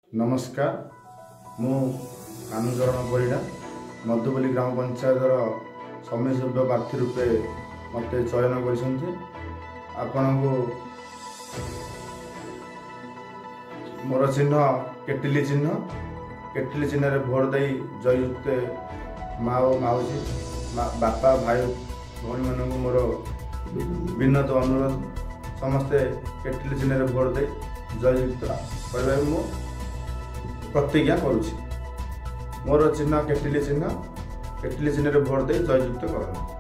नमस्कार मु आनुचरण परिड़ा मधुबली ग्राम पंचायतर समिश्र प्रार्थी रूपे मत चयन कर मोर चिन्ह केटिली चिन्ह भोट दे जययुक्त माँ और माउसी बापा भाई भौणी मान मोर विनत अनुरोध समस्ते केटिली चिन्ह भोट दे जययुक्त करने मु प्रतिज्ञा करुछि। मोर चिन्ह केटिली चिन्ह भोट दे जययुक्त कर।